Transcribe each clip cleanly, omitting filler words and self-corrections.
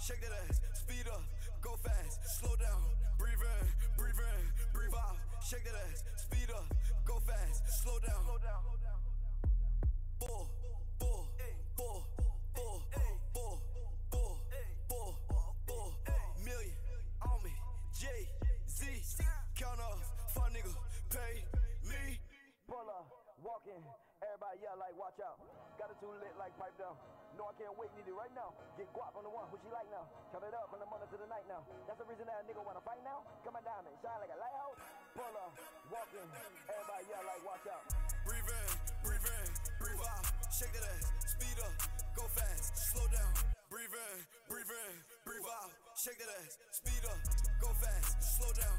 shake that ass, speed up, go fast, slow down, breathe in, breathe out, shake that ass, speed up, go fast, slow down. Bull, bull, bull, bull, bull, bull, bull, bull, million on me, Jay-Z, count off, fun nigga, pay me. Pull up, walking, everybody yell like watch out. Got it too lit like pipe down. No, I can't wait, need it right now. Get guap on the one, who she like now? Count it up from the morning to the night now. That's the reason that a nigga wanna fight now. Come on down and shine like a lighthouse. Pull up, walking, everybody yell like watch out. Breathe in, breathe out, shake that ass, speed up, go fast, slow down. Breathe in, breathe out, shake that ass, speed up, go fast, slow down.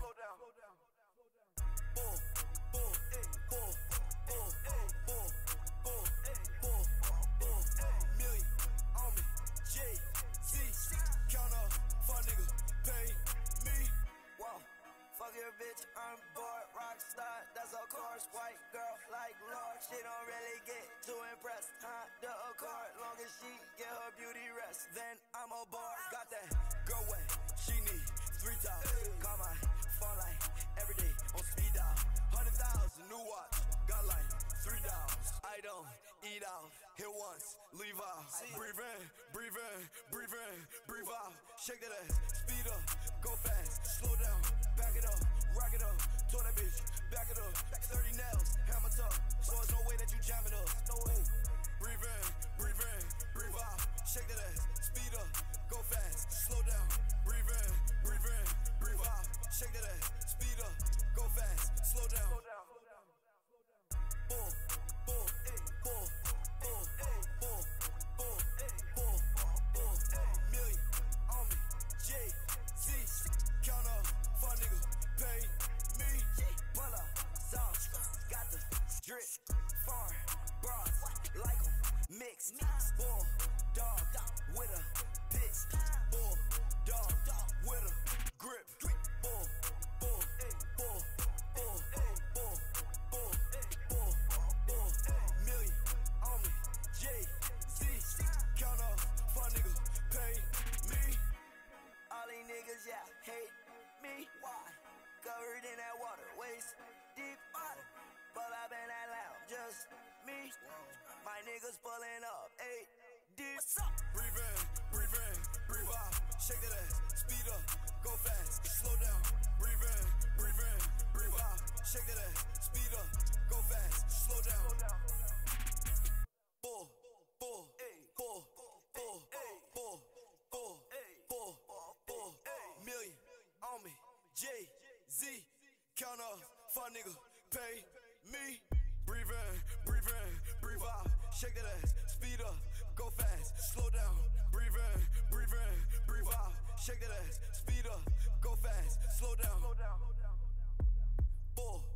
Bull, bull, bull, bull, bull, bull, bull, bull, million on me, Jay-Z, count up, fun nigga, pay me. Whoa, fuck your bitch, I'm bored, rock star, that's of course, white girl like Lord, she don't really get too impressed, Honda Accord, long as she get her beauty rest, then I'm aboard, got that girl wet, she need 3,000, call my phone like every day on speed dial, 100,000 new watch, got like $3, I don't eat out, hit once, leave out, breathe in, breathe out, shake that ass, speed up, go fast, slow down, back it up, rock it up, told that bitch, back it up, 30 nails, hammer tough, so there's no way that you jamming us, no way. Breathe in, breathe out, shake that ass, speed up, go fast, slow down, breathe in, breathe out, shake that ass, speed up, go fast, slow down. Bull, bull, bull, bull, bull, bull, bull, bull, million on me, Jay-Z, count up, fun nigga, pay me. Pull up, sauce, got the drip, foreign bras, like them, mix, bull, dog, with a pitch, Bull, dog, with a grip, bull, bull, bull, bull, bull, bull, bull, bull, million on me, Jay-Z, count up, fun nigga, pay me. all these niggas, yeah, hate me, why? Covered in that water, waist deep, but I've been that loud, just me, my niggas pulling up, 8 deep, what's up? Breathe in, breathe out, shake that ass, speed up, go fast, slow down. Breathe in, breathe out, shake that ass, speed up, go fast, slow down. Bull, bull, bull, bull, bull, bull, bull, bull, million on me, Jay-Z, count up, fun nigga, pay me. Breathe in, breathe out, shake that ass, speed up, go fast, slow down. Breathe in, breathe out, shake that ass, speed up, go fast, slow down. Bull.